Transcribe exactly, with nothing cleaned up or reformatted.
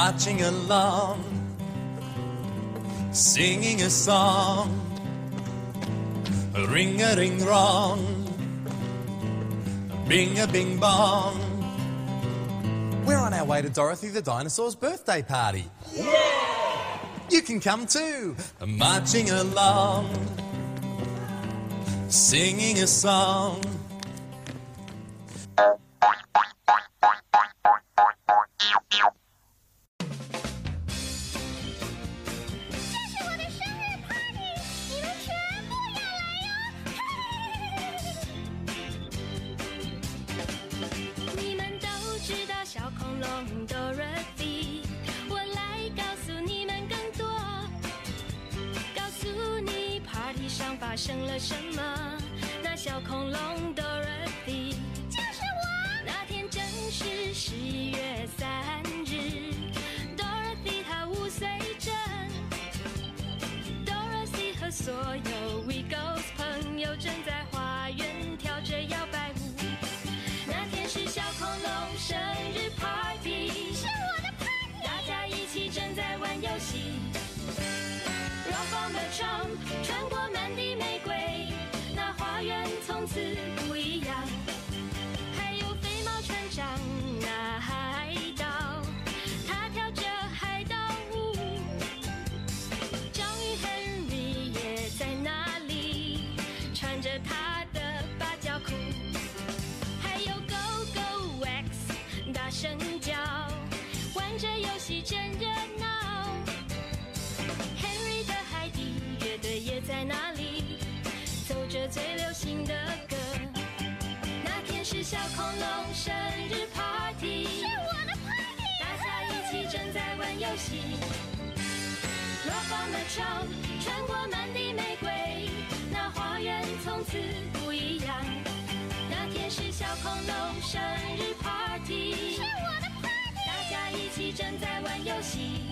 marching along, singing a song, ring-a-ring-rong, bing-a-bing-bong. We're on our way to Dorothy the dinosaur's birthday party. Yeah! You can come too, marching along, singing a song. Dorothy， 我来告诉你们更多，告诉你 party 上发生了什么。那小恐龙 Dorothy 就是我，那天正是十一月三日 ，Dorothy 她五岁整 ，Dorothy 和所有 We Go's 朋友正在花园跳着摇摆舞。那天是小恐龙生日 party， 是我的 party， 大家一起正在玩游戏。Rock on the Trump， 穿过满地玫瑰，那花园从此不一样。还有飞毛船长，那海盗，他跳着海盗舞。章鱼 Henry 也在那里，穿着他的八角裤。大声叫，玩着游戏真热闹。Henry 的海底乐队也在那里，奏着最流行的歌。那天是小恐龙生日 party， 是我的 party， 大家一起正在玩游戏。Rock on the Trump， 穿过满地玫瑰，那花园从此不一样。那天是小恐龙生日 party， 是我的 party， 大家一起正在玩游戏。